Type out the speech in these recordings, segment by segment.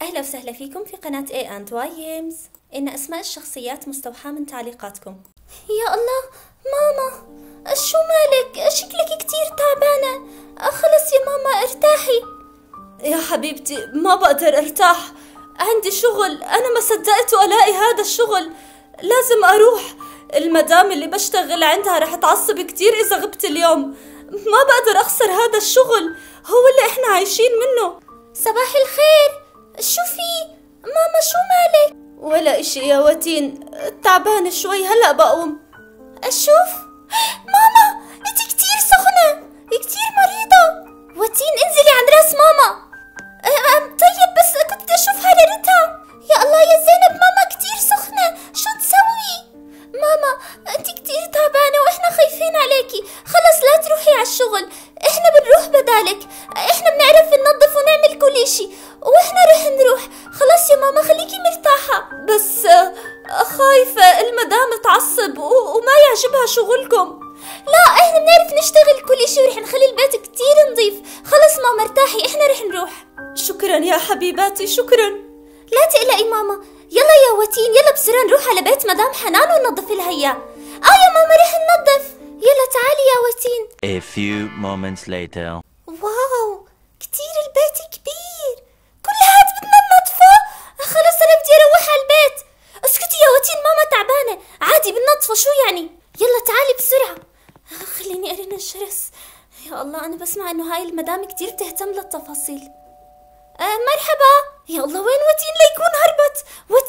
أهلا وسهلا فيكم في قناة A&Y Games. إن أسماء الشخصيات مستوحاة من تعليقاتكم. يا الله ماما، شو مالك؟ شكلك كتير تعبانة. خلص يا ماما ارتاحي. يا حبيبتي ما بقدر ارتاح، عندي شغل. أنا ما صدقت ألاقي هذا الشغل، لازم أروح. المدام اللي بشتغل عندها رح تعصب كتير إذا غبت اليوم. ما بقدر أخسر هذا الشغل، هو اللي إحنا عايشين منه. صباح الخير، شو في؟ ماما شو مالك؟ ولا إشي يا وتين، تعبانة شوي، هلأ بقوم. أشوف ماما أنت كتير سخنة، كتير مريضة. وتين انزلي عند راس ماما. طيب بس كنت أشوف حرارتها. يا الله يا زينب، ماما كتير سخنة، شو تسوي؟ ماما أنت كتير تعبانة وإحنا خايفين عليكي. خلص لا تروحي على الشغل، إحنا بنروح بدالك. إحنا بنعرف ننظف ونعمل كل إشي وإحنا رح نروح. خلاص يا ماما خليكي مرتاحة. بس خايفة المدام تعصب وما يعجبها شغلكم. لا إحنا بنعرف نشتغل كل إشي ورح نخلي البيت كتير نظيف. خلص ماما ارتاحي، إحنا رح نروح. شكرا يا حبيباتي، شكرا. لا تقلقي ماما. يلا يا وتين، يلا بسرعة نروح على بيت مدام حنان وننظف لها إياه. يا ماما رح ننظف. يلا تعالي يا وتين. A few moments later. واو كتير البيت كبير، كل هاد بدنا ننظفه. خلص أنا بدي أروح على البيت. اسكتي يا وتين، ماما تعبانة، عادي بننظفه، شو يعني؟ يلا تعالي بسرعة. خليني أرن الجرس. يا الله أنا بسمع إنه هاي المدام كتير بتهتم للتفاصيل. مرحبا. يا الله وين وتين ليكون هربت؟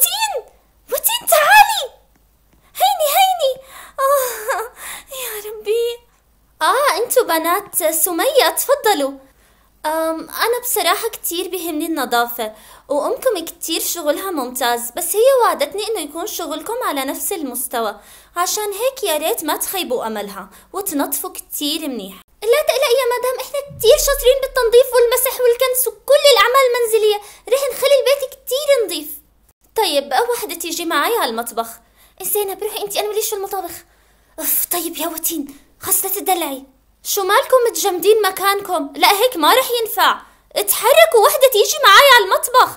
وتين تعالي. هيني يا ربي. انتو بنات سمية تفضلوا. انا بصراحة كتير بيهمني النظافة، وامكم كتير شغلها ممتاز، بس هي وعدتني انه يكون شغلكم على نفس المستوى، عشان هيك يا ريت ما تخيبوا املها وتنظفوا كتير منيح. لا تقلقي يا مدام، احنا كتير شاطرين بالتنظيف والمسح والكنس وكل الاعمال المنزلية، رح نخلي البيت كتير نظيف. طيب وحدة تيجي معي على المطبخ. زينب روحي انتي، انا مليش في المطابخ. طيب يا وتين خاصة تدلعي. شو مالكم متجمدين مكانكم؟ لا هيك ما رح ينفع، اتحركوا. وحدة تيجي معي على المطبخ.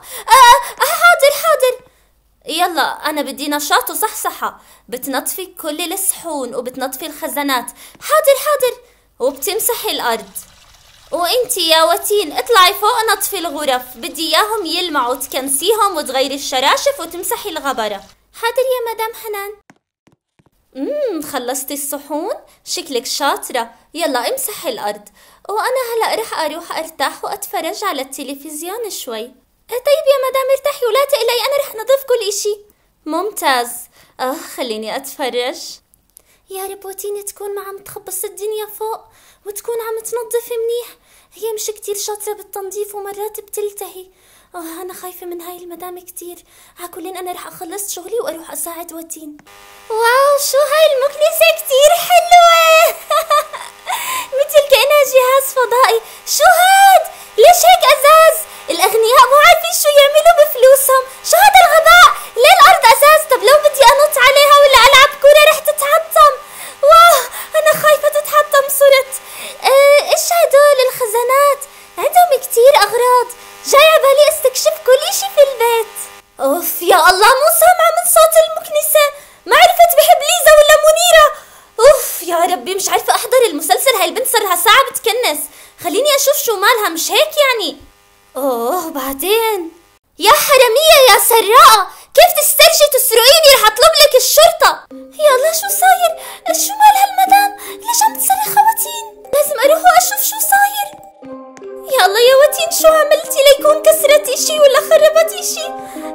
حاضر. يلا انا بدي نشاط وصحصحة. بتنظفي كل الصحون وبتنظفي الخزانات. حاضر وبتمسحي الارض. وانتي يا وتين اطلعي فوق نظفي الغرف، بدي اياهم يلمعوا، تكنسيهم وتغيري الشراشف وتمسحي الغبرة. حاضر يا مدام حنان. خلصتي الصحون؟ شكلك شاطرة. يلا امسحي الأرض، وأنا هلأ رح أروح أرتاح وأتفرج على التلفزيون شوي. طيب يا مدام ارتاحي ولا تقلقي، أنا رح نضيف كل إشي. ممتاز. خليني أتفرج. يا رب وتين تكون ما عم تخبص الدنيا فوق وتكون عم تنظف منيح. هي مش كتير شاطرة بالتنظيف ومرات بتلتهي. أنا خايفة من هاي المدام كتير. عاكلين أنا رح أخلص شغلي وأروح أساعد وتين. واو شو هاي المكنسة كتير حلوة. مثل كأنها جهاز فضائي. شو هاد؟ ليش هيك أزاز؟ الأغنياء مو عارفين شو يعملوا بفلوسهم. شو هذا الغباء؟ ليه الأرض أزاز؟ طب لو بدي أنط عليها ولا ألعب كورة رح تتحطم. واو أنا خايفة تتحطم. صرت إيش هدول الخزانات؟ عندهم كتير أغراض، جاي عبالي استكشف كل اشي في البيت. اوف يا الله مو سامعة من صوت المكنسة، ما عرفت بحب ليزا ولا منيرة. اوف يا ربي مش عارفة احضر المسلسل، هاي البنت صار لها ساعة بتكنس. خليني اشوف شو مالها، مش هيك يعني. بعدين يا حرامية يا سراقة، كيف تسترجي تسرقيني؟ رح اطلب لك الشرطة. يا الله شو صاير؟ شو مال هالمدام؟ ليش عم تصرخ وتين؟ لازم اروح واشوف شو صاير. يا الله يا وتين شو عملتي ليكون كسرت اشي ولا خربت اشي؟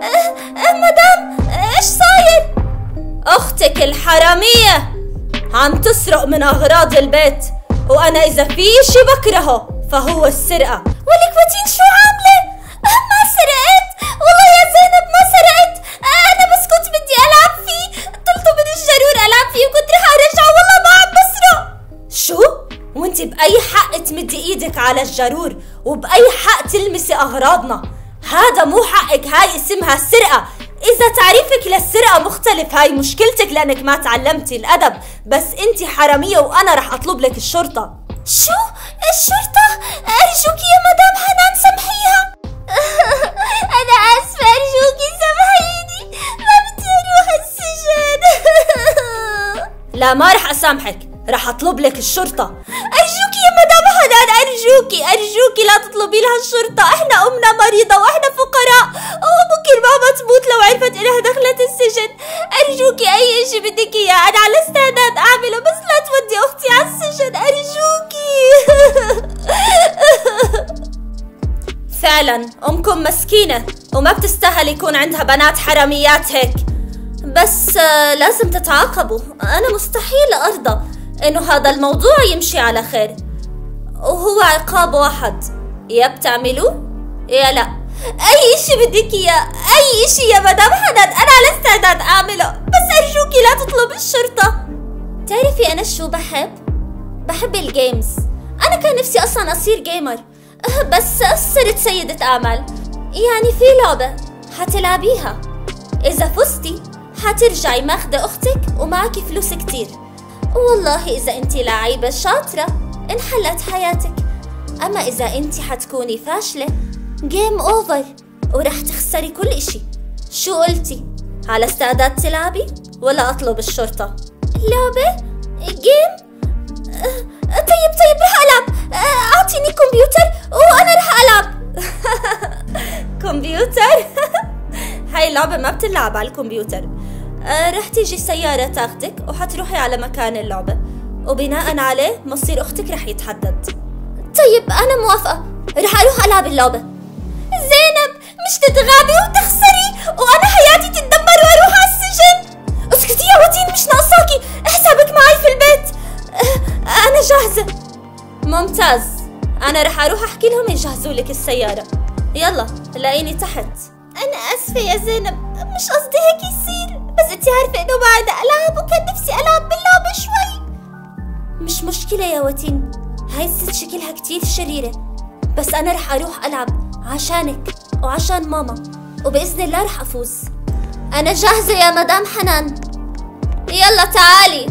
مدام ايش صاير؟ اختك الحرامية عم تسرق من اغراض البيت، وانا اذا في اشي بكرهه فهو السرقة. ولك وتين شو عاملة؟ ما سرقت والله يا زينب، ما سرقت. انا بس كنت بدي العب فيه، طلته من الجرور العب فيه وكنت رح ارجعه، والله ما عم بسرق. شو؟ وانت بأي حق تمدي ايدك على الجرور وبأي حق تلمسي اغراضنا؟ هذا مو حقك، هاي اسمها سرقة. اذا تعريفك للسرقة مختلف هاي مشكلتك لانك ما تعلمتي الادب، بس انت حرامية وانا رح اطلب لك الشرطة. شو؟ الشرطة؟ ارجوك يا مدام حنان سامحيها. انا اسفة لا ما رح أسامحك، رح أطلب لك الشرطة. أرجوكي يا مدام حنان، أرجوكي لا تطلبي لها الشرطة. إحنا أمنا مريضة وإحنا فقراء، وممكن ماما تموت لو عرفت إنها دخلت السجن. أرجوكي أي إشي بدك إياه أنا على استعداد أعمله، بس لا تودي أختي على السجن أرجوكي. فعلا أمكم مسكينة وما بتستاهل يكون عندها بنات حراميات هيك، بس لازم تتعاقبوا. أنا مستحيل أرضى إنه هذا الموضوع يمشي على خير، وهو عقاب واحد، يا بتعملوه يا لا. أي إشي بدك إياه، أي إشي يا مدام حنان أنا على استعداد أعمله، بس أرجوكي لا تطلب الشرطة. تعرفي أنا شو بحب الجيمز. أنا كان نفسي أصلا أصير جيمر، بس صرت سيدة أعمال. يعني في لعبة حتلعبيها، إذا فزتي حترجعي ماخدة أختك ومعك فلوس كتير، والله إذا أنتي لعيبة شاطرة انحلت حياتك. أما إذا أنتي حتكوني فاشلة جيم أوفر ورح تخسري كل إشي. شو قلتي؟ على استعداد تلعبي ولا أطلب الشرطة؟ لعبة؟ جيم؟ طيب رح ألعب. أعطيني كمبيوتر وأنا رح ألعب. كمبيوتر؟ هاي اللعبة ما بتلعب على الكمبيوتر. رح تيجي سيارة تاخدك وحتروحي على مكان اللعبة، وبناء عليه مصير أختك رح يتحدد. طيب أنا موافقة، رح أروح ألعب اللعبة. زينب مش تتغابي وتخسري وأنا حياتي تتدمر وأروح على السجن. اسكتي يا وتين مش ناقصاكي، حسابك معي في البيت. أنا جاهزة. ممتاز، أنا رح أروح أحكي لهم يجهزوا لك السيارة. يلا لاقيني تحت. أنا آسفة يا زينب، مش قصدي هيك يصير، بس أنتي عارفة إنه بعد ألعب وكان نفسي ألعب باللعبة شوي. مش مشكلة يا وتين، هاي الست شكلها كتير شريرة، بس أنا رح أروح ألعب عشانك وعشان ماما، وبإذن الله رح أفوز. أنا جاهزة يا مدام حنان، يلا تعالي.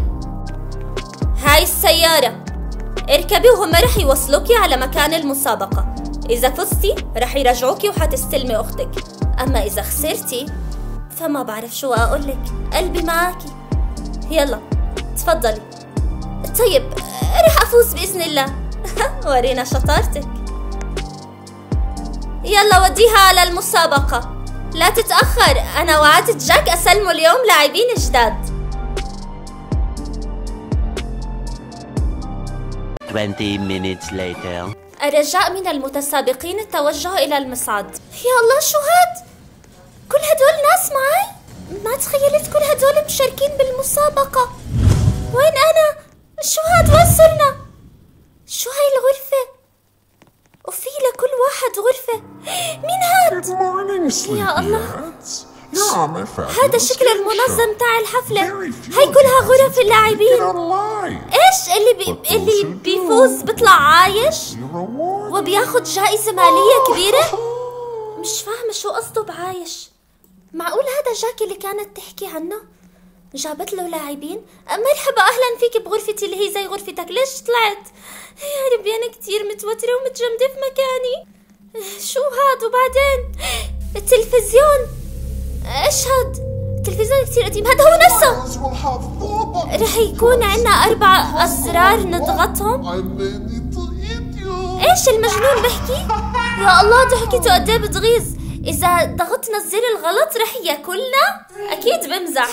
هاي السيارة، اركبي وهم رح يوصلوكي على مكان المسابقة. إذا فزتي رح يرجعوكي وحتستلمي أختك، أما إذا خسرتي فما بعرف شو أقولك، قلبي معاكي. يلا تفضلي. طيب رح أفوز بإذن الله. ورينا شطارتك. يلا وديها على المسابقة، لا تتأخر. أنا وعدت جاك أسلمه اليوم لاعبين جداد. 20 minutes later. الرجاء من المتسابقين التوجه إلى المصعد. يا الله شو هاد؟ كل هدول ناس معي؟ ما تخيلت كل هدول مشاركين بالمسابقة. وين أنا؟ شو هاد؟ وين صرنا؟ شو هاي الغرفة؟ وفي لكل واحد غرفة. مين هاد؟ يا الله، هذا شكل المنظم تاع الحفلة. هاي كلها غرف اللاعبين. ايش اللي بيفوز بيطلع عايش وبياخد جائزة مالية كبيرة؟ مش فاهمة شو قصده بعايش. معقول هذا جاك اللي كانت تحكي عنه؟ جابت له لاعبين. مرحبا أهلا فيك بغرفتي اللي هي زي غرفتك. ليش طلعت؟ يا ربي أنا كتير متوترة ومتجمدة في مكاني. شو هاد؟ وبعدين التلفزيون، ايش هاد؟ التلفزيون كتير قديم. هذا هو نفسه. رح يكون عنا 4 أزرار نضغطهم. ايش المجنون بحكي؟ يا الله ضحكته قد ايه بتغيظ. اذا ضغطنا الزر الغلط رح ياكلنا. اكيد بمزح.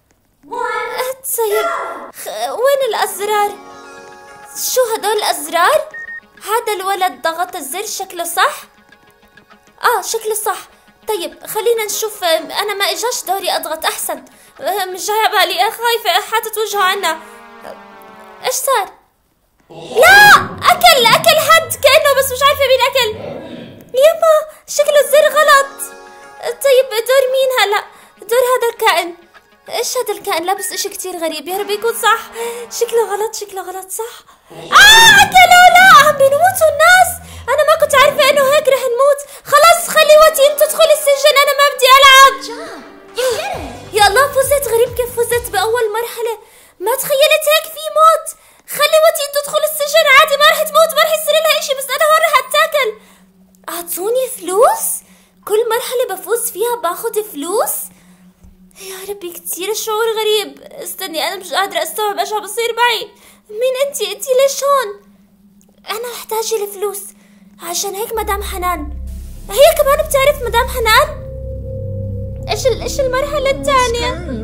طيب وين الأزرار؟ شو هدول الأزرار؟ هذا الولد ضغط الزر شكله صح؟ شكله صح. طيب خلينا نشوف. أنا ما إجاش دوري أضغط. أحسن، مش جاي بالي، خايفة حاطت وجهه عنا. إيش صار؟ لا أكل حد كأنه، بس مش عارفة مين أكل. يما شكله الزر غلط. طيب دور مين هلا؟ دور هذا الكائن. إيش هذا الكائن لابس إشي كتير غريب. يا رب يكون صح. شكله غلط صح. أكلوا. لا عم بيموتوا الناس. أنا ما كنت عارفة إنه هيك رح نموت. خلاص خلي وتين تدخل السجن، أنا ما بدي ألعب. يا الله فزت. غريب كيف فزت بأول مرحلة. ما تخيلت هيك في موت. خلي وتين تدخل السجن عادي، ما رح تموت، ما رح يصير لها إشي، بس أنا هون رح أتاكل. أعطوني فلوس. كل مرحلة بفوز فيها باخد فلوس. يا ربي كتير شعور غريب. استني انا مش قادرة استوعب ايش عم بصير معي. مين انتي ليش هون؟ انا محتاجة لفلوس، عشان هيك مدام حنان. هي كمان بتعرف مدام حنان؟ ايش المرحلة الثانية؟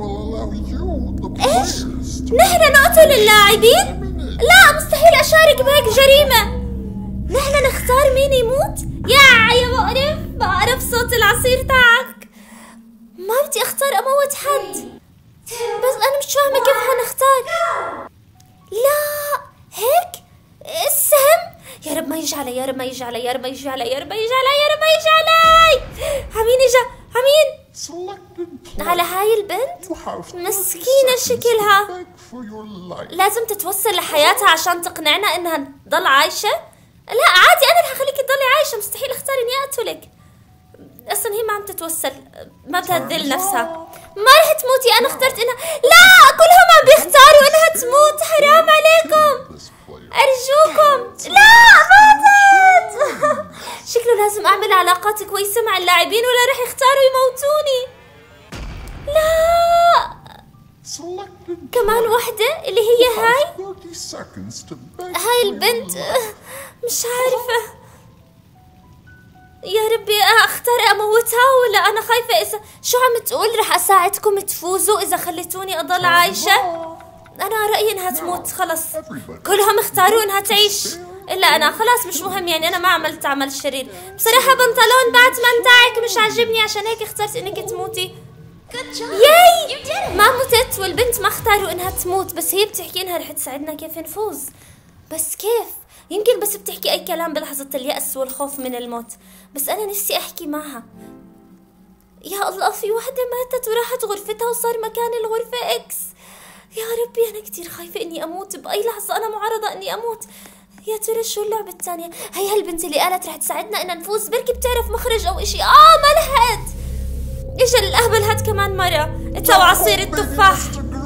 ايش؟ نحن نقتل اللاعبين؟ لا مستحيل اشارك بهيك جريمة. نحن نختار مين يموت؟ يا بقرف صوت العصير تاعك. ما بدي اختار اموت حد، بس انا مش فاهمة كيف حنختار. لا هيك السهم. يا رب ما يجي علي، يا رب ما يجي علي، يا رب ما يجي علي، يا رب ما يجي علي، يا رب ما يجي علي. عمين اجا، عمين على هاي البنت مسكينة شكلها. لازم تتوسل لحياتها عشان تقنعنا انها تضل عايشة. لا عادي انا رح اخليكي تضلي عايشة، مستحيل اختار اني اقتلك. اصلا هي ما عم تتوسل، ما بدها تذل نفسها. ما رح تموتي، انا اخترت انها. لا كلهم عم بيختاروا انها تموت، حرام عليكم ارجوكم. لا ماتت. شكله لازم اعمل علاقات كويسة مع اللاعبين ولا رح يختاروا يموتوني. لا كمان وحدة اللي هي هاي البنت. مش عارفة يا ربي اختار اموتها ولا انا خايفة. اذا شو عم تقول رح اساعدكم تفوزوا اذا خليتوني اضل عايشة. انا رأيي انها تموت خلص، كلهم اختاروا انها تعيش الا انا. خلاص مش مهم يعني، انا ما عملت عمل شرير بصراحة. بنطلون باتمان تاعك مش عاجبني عشان هيك اخترت انك تموتي. ياي ما متت، والبنت ما اختاروا انها تموت، بس هي بتحكي انها رح تساعدنا كيف نفوز. بس كيف؟ يمكن بس بتحكي اي كلام بلحظة اليأس والخوف من الموت. بس انا نفسي احكي معها. يا الله في وحدة ماتت وراحت غرفتها وصار مكان الغرفة اكس. يا ربي انا كتير خايفة اني اموت باي لحظة، انا معرضة اني اموت. يا ترى شو اللعبة الثانية؟ هي هالبنت اللي قالت رح تساعدنا ان نفوز، بركي بتعرف مخرج او اشي. ما لحقت. اجا الاهبل هاد كمان مرة اتو عصير التفاح.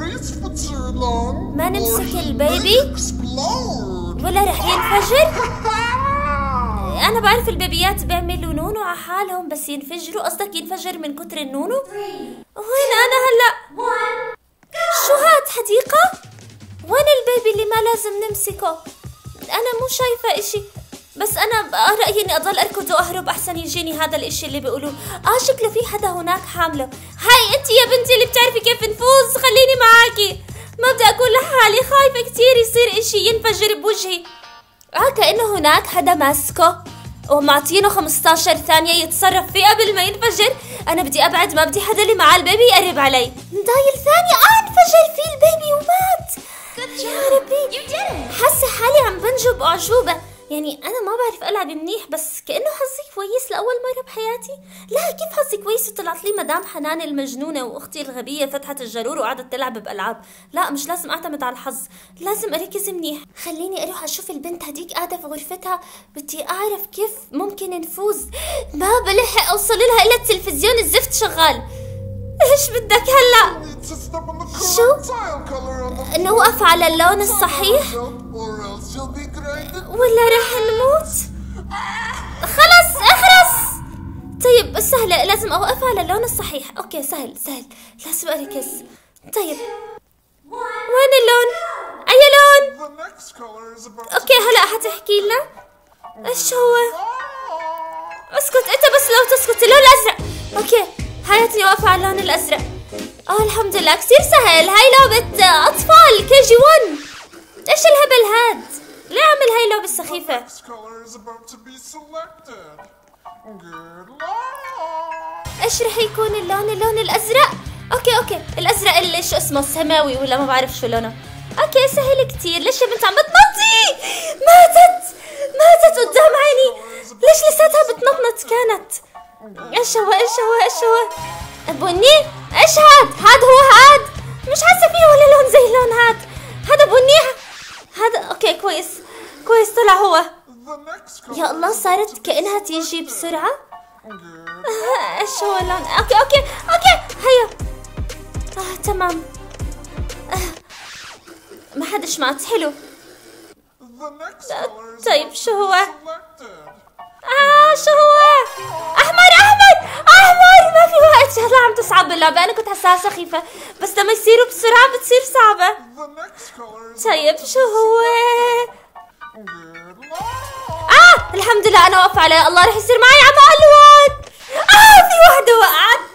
ما نمسك البيبي ولا رح ينفجر. انا بعرف البيبيات بيعملوا نونو على حالهم بس ينفجروا. قصدك ينفجر من كتر النونو؟ وين انا هلا؟ شو هاد حديقة؟ وين البيبي اللي ما لازم نمسكه؟ انا مو شايفة اشي، بس انا رأيي اني اضل اركض واهرب احسن يجيني هذا الاشي اللي بيقولوه. شكله في حدا هناك حامله. هاي انت يا بنتي اللي بتعرفي كيف نفوز، خليني معاكي. ما بدي اكون لحالي، خايفة كتير يصير اشي ينفجر بوجهي. كأنه هناك حدا ماسكه ومعطينه 15 ثانية يتصرف فيه قبل ما ينفجر. انا بدي ابعد، ما بدي حدا اللي معاه البيبي يقرب علي. ضايل ثانية انفجر فيه البيبي ومات. يا ربي حاسة حالي عم بنجب اعجوبة. يعني انا ما بعرف العب منيح، بس كأنه حظي كويس لاول مرة بحياتي. لا كيف حظي كويس وطلعت لي مدام حنان المجنونة واختي الغبية فتحت الجرور وقعدت تلعب بالعاب. لا مش لازم اعتمد على الحظ، لازم اركز منيح. خليني اروح اشوف البنت هديك قاعدة في غرفتها، بدي اعرف كيف ممكن نفوز. ما بلحق اوصل لها الا التلفزيون الزفت شغال. ايش بدك هلا؟ شو؟ نوقف على اللون الصحيح ولا رح نموت؟ خلص اخرس. طيب سهلة، لازم اوقف على اللون الصحيح. اوكي سهل لازم اركز. طيب وين اللون؟ اي لون؟ اوكي هلا حتحكي لنا ايش هو. اسكت انت، بس لو تسكت. اللون الازرق. اوكي حياتي واقفة على اللون الازرق. الحمد لله كثير سهل. هاي لعبة اطفال كي جي 1. ايش الهبل هاد؟ ليه عمل هاي اللعبة السخيفة؟ ايش رح يكون اللون الازرق؟ اوكي الازرق اللي شو اسمه السماوي ولا ما بعرف شو لونه. اوكي سهل كتير. ليش يا بنت عم بتنطي؟ ماتت قدام عيني. ليش لساتها بتنطنط كانت؟ ايش هو بني؟ ايش هاد هو مش حاسه فيه ولا لون زي لون هذا بني. هذا اوكي كويس طلع هو. يا الله صارت كأنها تيجي بسرعة. ايش هو اللون؟ اوكي هيا. تمام. ما حدش مات. حلو. طيب شو هو؟ شو هو؟ احمر. ما في وقت. هلا عم تصعب اللعبة، أنا كنت حاساها سخيفة بس لما يصيروا بسرعة بتصير صعبة. طيب شو هو؟ الحمد لله أنا واقفة عليه. الله رح يصير معي عم ألوان. في وحدة وقعت.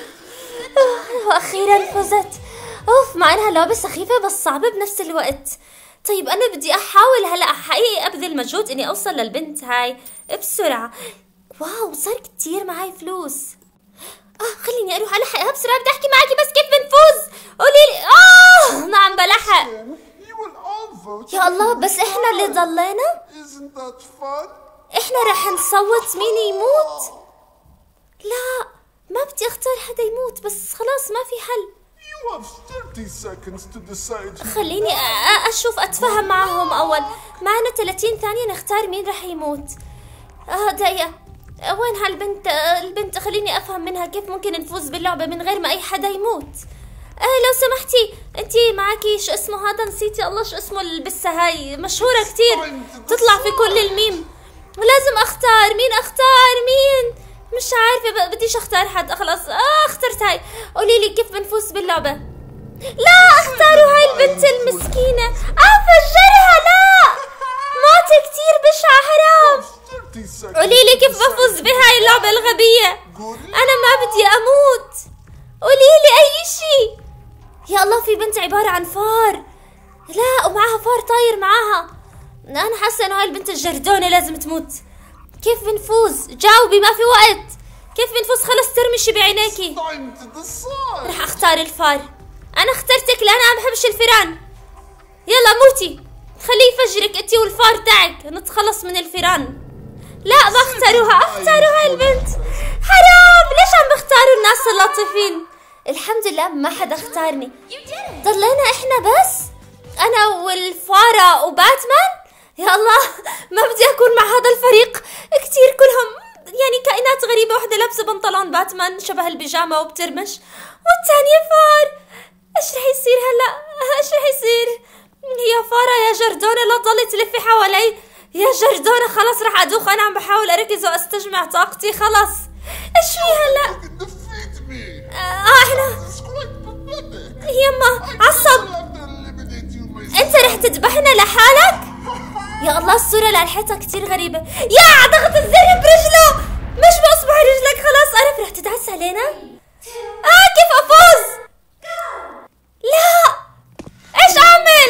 وأخيرا فزت. مع إنها لعبة سخيفة بس صعبة بنفس الوقت. طيب أنا بدي أحاول هلأ حقيقي أبذل مجهود إني أوصل للبنت هاي بسرعة. واو صار كتير معي فلوس. خليني أروح ألحقها بسرعة. بدي أحكي معك بس كيف بنفوز؟ قوليلي. ما عم بلحق. يا الله بس إحنا اللي ضلينا؟ إحنا رح نصوت مين يموت؟ لا ما بدي أختار حدا يموت بس خلاص ما في حل. خليني أشوف أتفاهم معهم أول. معنا 30 ثانية نختار مين رح يموت. دقيقة وين هالبنت؟ البنت خليني أفهم منها كيف ممكن نفوز باللعبة من غير ما أي حدا يموت. لو سمحتي انتي معاكي شو اسمه هذا؟ نسيتي الله شو اسمه البسة هاي مشهورة كتير تطلع في كل الميم. ولازم أختار مين. أختار مين؟ مش عارفة بديش أختار حد. خلاص اخترت هاي. قوليلي كيف بنفوز باللعبة. لا اختاروا هاي البنت المسكينة. فجرها. لا موت كتير بشعة حرام. قوليلي كيف بفوز بهاي اللعبة الغبية. أنا ما بدي أموت. قوليلي أي شي. يا الله في بنت عبارة عن فار. لا ومعها فار طاير معاها. أنا حاسة إنه هاي البنت الجردونة لازم تموت. كيف بنفوز؟ جاوبي ما في وقت. كيف بنفوز؟ خلص ترمشي بعينيكي. رح اختار الفار. انا اخترتك لان انا ما بحبش الفيران. يلا موتي. خليه يفجرك انتي والفار تاعك نتخلص من الفيران. لا ما اختاروها. اختاروا هاي البنت. حرام ليش عم بختاروا الناس اللطيفين؟ الحمد لله ما حدا اختارني. ضلينا احنا بس انا والفارة وباتمان. يا الله ما بدي أكون مع هذا الفريق. كتير كلهم يعني كائنات غريبة. واحدة لابسة بنطلون باتمان شبه البيجامة وبترمش والثانية فار. ايش رح يصير هلأ؟ ايش رح يصير؟ يا فارة يا جردونة لا تضلي تلفي حوالي. يا جردونة خلص رح أدوخ. أنا عم بحاول أركز وأستجمع طاقتي. خلص ايش في هلأ؟ احنا يما عصب. انت رح تذبحنا لحالك؟ يا الله الصورة اللي على الحيطة كتير غريبة. يا ضغط الزر برجله مش بأصبع رجلك. خلاص عرف رح تدعس علينا. كيف أفوز؟ لا ايش أعمل؟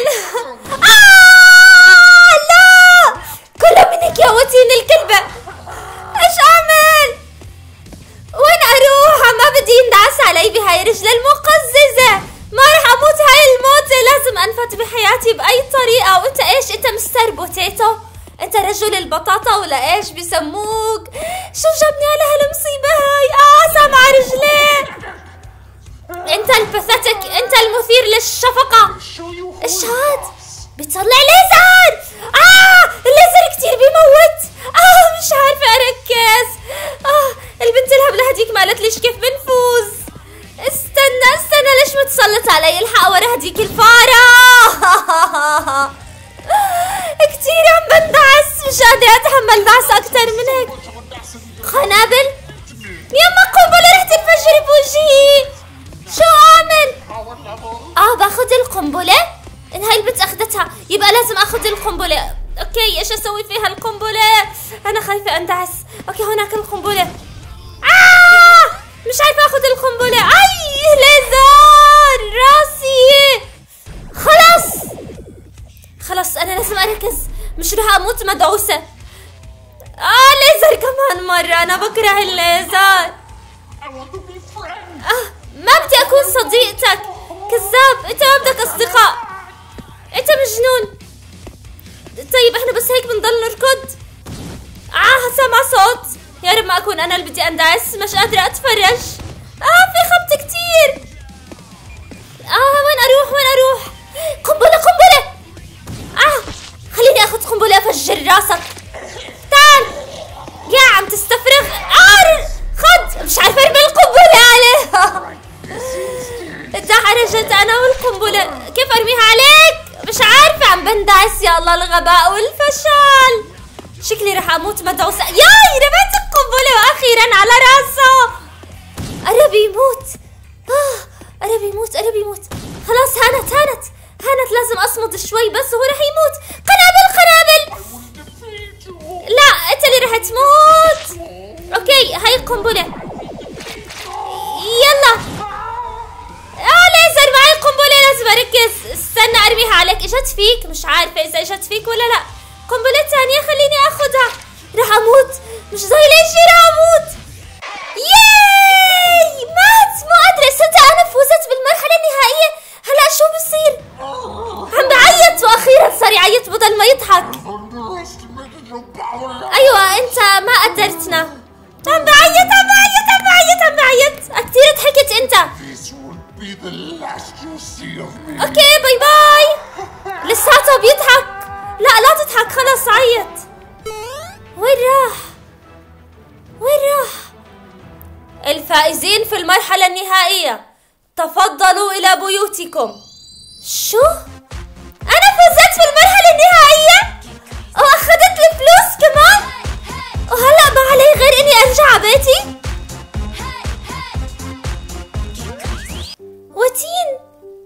لا كله منك يا وتين الكلبة. ايش أعمل؟ وين أروح؟ ما بدي يندعس علي بهاي رجلة المقززة. ما رح أموت هاي الموتة. لازم أنفت بحياتي بأي طريقة. وأنت إيش؟ أنت مستر بوتيتو؟ أنت رجل البطاطا ولا إيش بيسموك؟ شو جابني على هالمصيبة هاي؟ سامعة رجلي. أنت الباثيتك. أنت المثير للشفقة. إيش هاد؟ بيطلع ليزر. الليزر كتير بيموت. مش عارفة أركز. البنت الهبلة هديك ما قالتليش كيف بنفوز. استنى ليش متسلط علي؟ الحق ورا هديك الفارة. كتير عم بندعس. مش قادرة اتحمل دعس اكتر من هيك. قنابل. يما قنبلة رح تنفجر بوجهي. شو اعمل؟ باخد القنبلة. ان هاي البنت اخدتها يبقى لازم اخد القنبلة. اوكي ايش اسوي فيها القنبلة؟ انا خايفة اندعس. اوكي هناك القنبلة. مش عارفة اخد القنبلة. ليزر راسي. خلاص انا لازم اركز مش رح اموت مدعوسة. ليزر كمان مرة. انا بكره الليزر. ما بدي اكون صديقتك. كذاب. انت ما بدك اصدقاء. انت مجنون. طيب احنا بس هيك بنضل نركض. سامع صوت. يا رب ما اكون انا اللي بدي اندعس. مش قادرة اتفرج. في خبط كتير. وين اروح؟ قنبلة. خليني اخذ قنبلة افجر راسك. تعال. يا عم تستفرغ. خد. مش عارفة ارمي القنبلة عليه. اتحرجت انا والقنبلة. كيف ارميها عليك؟ مش عارفة عم بندعس. يا الله الغباء والفشل. شكلي رح اموت مدعوسة. رميت القنبلة واخيرا على راسه. قرب يموت. قرب يموت قرب يموت. خلاص هانت لازم اصمد شوي بس هو رح يموت. قنابل لا انت اللي رح تموت. اوكي هاي القنبلة يلا. ليزر معي قنبلة لازم اركز. استنى ارميها عليك. اجت فيك؟ مش عارفة اذا اجت فيك ولا لا. قنبلة ثانية خليني اخذها. رح اموت مش زي ليش رح اموت. ياي مات. ما ادري صدق انا فوزت بالمرحلة النهائية. هلا شو بصير؟ عم بعيط واخيرا صار يعيط بدل ما يضحك. ايوه انت ما قدرتنا. عم بعيط كثير ضحكت انت. اوكي باي باي. لساته بيضحك. لا تضحك خلص عيط. وين راح؟ الفائزين في المرحلة النهائية تفضلوا إلى بيوتكم. شو؟ أنا فزت في المرحلة النهائية؟ وأخذت الفلوس كمان؟ وهلأ ما علي غير إني أرجع على بيتي؟ وتين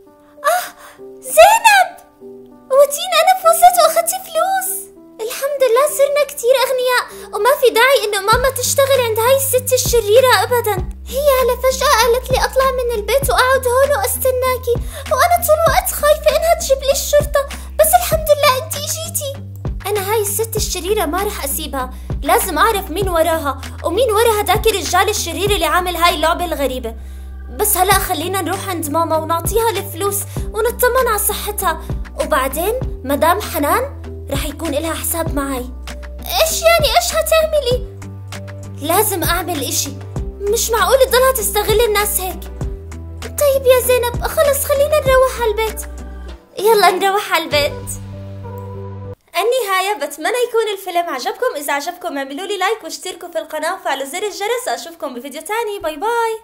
زينب. وتين أنا فزت وأخذت فلوس. الحمد لله صرنا كتير أغنياء وما في داعي إنه ماما تشتغل عند هاي الست الشريرة أبدا. هي هلا فجأة قالت لي أطلع من البيت وأقعد هون وأستناكي وأنا طول الوقت خايفة إنها تجيب لي الشرطة بس الحمد لله أنتي جيتي. أنا هاي الست الشريرة ما رح أسيبها. لازم أعرف مين وراها ومين ورا هداك الرجال الشرير اللي عامل هاي اللعبة الغريبة. بس هلا خلينا نروح عند ماما ونعطيها الفلوس ونطمن على صحتها وبعدين مدام حنان رح يكون إلها حساب معي. إيش يعني إيش هتعملي؟ لازم أعمل إشي. مش معقول تضلها تستغل الناس هيك. طيب يا زينب خلص خلينا نروح على البيت. يلا نروح على البيت. النهاية بتمنى يكون الفيلم عجبكم. إذا عجبكم اعملوا لي لايك واشتركوا في القناة وفعلوا زر الجرس. أشوفكم بفيديو تاني. باي باي.